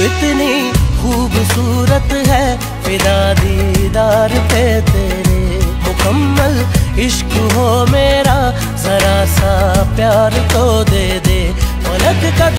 कितनी खूबसूरत है फिदा दीदार पे तेरे। मुकम्मल इश्क हो मेरा, जरा सा प्यार तो दे दे। पलक का